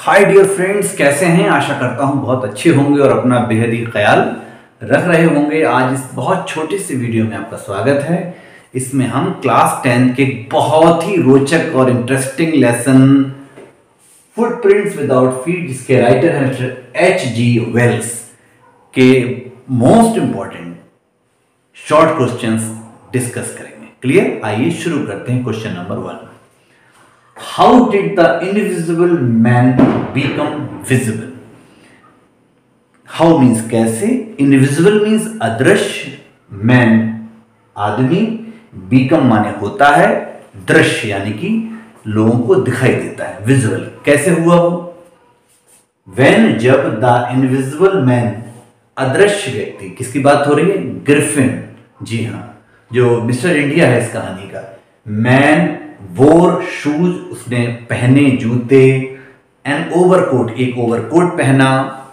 Hi dear friends, कैसे हैं? आशा करता हूं बहुत अच्छे होंगे और अपना बेहद ही ख्याल रख रहे होंगे। आज इस बहुत छोटी सी वीडियो में आपका स्वागत है। इसमें हम क्लास 10 के बहुत ही रोचक और interesting lesson footprints without feet, जिसके राइटर हैं H.G. वेल्स, के most important short questions discuss करेंगे। क्लियर? आइए शुरू करते हैं। Question number 1, How did the invisible man become visible? How means कैसे, invisible means अदृश्य, man आदमी, become माने होता है, दृश्य यानी कि लोगों को दिखाई देता है, visible कैसे हुआ वो? When जब the invisible man अदृश्य व्यक्ति, किसकी बात हो रही है? ग्रिफिन, जी हाँ, जो मिस्टर इंडिया है इस कहानी का। मैन वोर शूज, उसने पहने जूते, एन ओवरकोट, एक ओवरकोट पहना,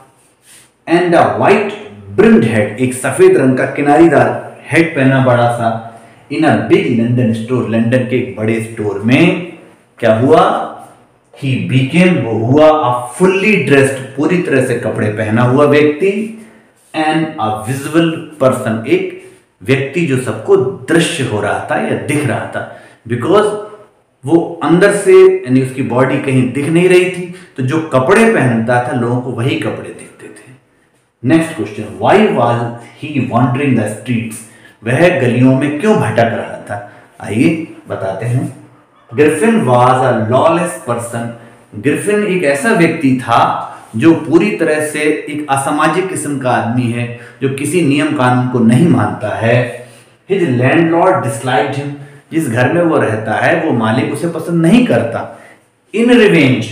and a white brimmed hat, एक सफेद रंग का किनारीदार हेड पहना बड़ा सा, in a big London store, London के एक बड़े स्टोर में क्या हुआ? ही बीकेम, वो हुआ, अ फुल्ली ड्रेस्ड, पूरी तरह से कपड़े पहना हुआ व्यक्ति, एंड अ विजिबल पर्सन, एक व्यक्ति जो सबको दृश्य हो रहा था या दिख रहा था, बिकॉज वो अंदर से यानी उसकी बॉडी कहीं दिख नहीं रही थी, तो जो कपड़े पहनता था लोगों को वही कपड़े दिखते थे। Next question, why was he wondering the streets, वह गलियों में क्यों भटक रहा था? आइए बताते हैं। Griffin was a lawless person, Griffin एक ऐसा व्यक्ति था जो पूरी तरह से एक असामाजिक किस्म का आदमी है, जो किसी नियम कानून को नहीं मानता है। हिज लैंडलॉर्ड डिसलाइक्ड हिम, जिस घर में वो रहता है वो मालिक उसे पसंद नहीं करता। इन रिवेंज,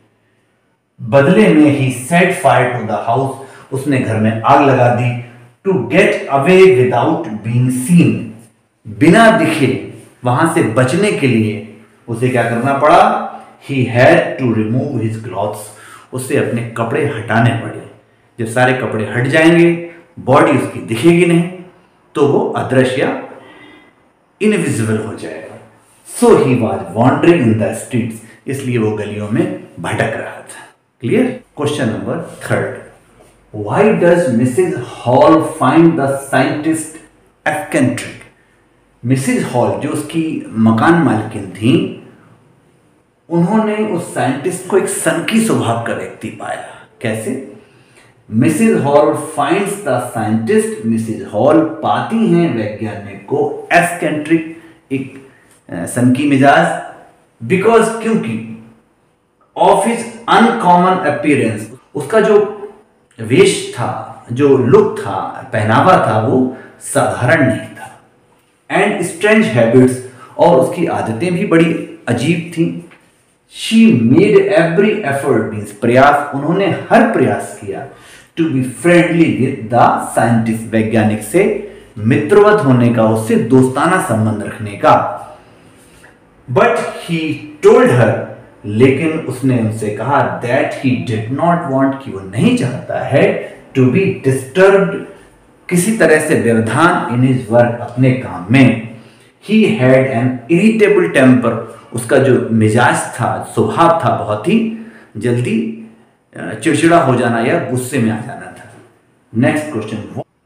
बदले में, he set fire to the house, उसने घर में आग लगा दी। To get away without being seen, बिना दिखे वहां से बचने के लिए उसे क्या करना पड़ा? He had to remove his clothes, उसे अपने कपड़े हटाने पड़े। जब सारे कपड़े हट जाएंगे, बॉडी उसकी दिखेगी नहीं, तो वो अदृश्य इनविजिबल हो जाएगा। So he was wondering in the streets, इसलिए वो गलियों में भटक रहा था। Clear? Question number 3, why does Mrs Hall find the scientist eccentric? Mrs Hall जो उसकी मकान मालकिन थी, उन्होंने उस साइंटिस्ट को एक सनकी स्वभाव का व्यक्ति पाया। कैसे? Mrs Hall finds the scientist, Mrs Hall पाती हैं वैज्ञानिक को एक्सेंट्रिक, एक सनकी मिजाज, बिकॉज क्योंकि ऑफ हिज अनकॉमन अपीयरेंस, उसका जो वेश था, जो लुक था, पहनावा था, वो साधारण नहीं था। एंड स्ट्रेंज हैबिट्स, और उसकी आदतें भी बड़ी अजीब थी। She made every effort, means प्रयास, उन्होंने हर प्रयास किया, to be friendly with the scientist, वैज्ञानिक से मित्रवत होने का, उससे दोस्ताना संबंध रखने का। बट ही टोल्ड हर, लेकिन उसने उनसे कहा, that he did not want, कि वो नहीं चाहता है, टू बी डिस्टर्ब्ड, किसी तरह से व्यवधान, इन हिज वर्क, अपने काम में। He had an irritable temper, उसका जो मिजाज था, स्वभाव था, बहुत ही जल्दी चिड़चिड़ा हो जाना या गुस्से में आ जाना था। Next question,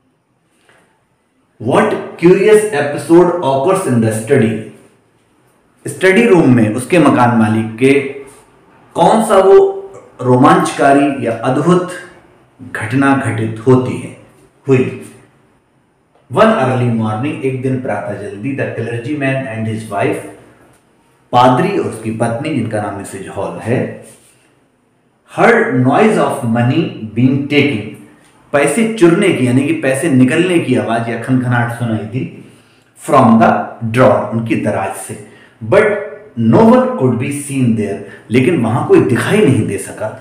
what curious episode occurs in the study? Study room में उसके मकान मालिक के कौन सा वो रोमांचकारी या अद्भुत घटना घटित होती है, हुई? वन अर्ली मॉर्निंग, एक दिन प्रातः जल्दी, the clergyman and his wife, पादरी और उसकी पत्नी, जिनका नाम मिसेज हॉल है, heard noise of money being taking, पैसे चुरने की यानी कि पैसे निकलने की आवाज या खनखनाहट सुनाई दी, फ्रॉम द ड्रॉर, उनकी दराज से। But no one could be seen there, लेकिन वहां कोई दिखाई नहीं दे सका।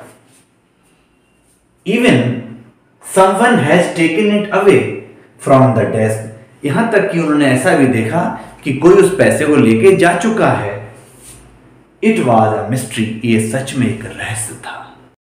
Even someone has taken it away from the desk, यहां तक कि उन्होंने ऐसा भी देखा कि कोई उस पैसे को लेके जा चुका है। इट वॉज अ मिस्ट्री, ये सच में एक रहस्य था।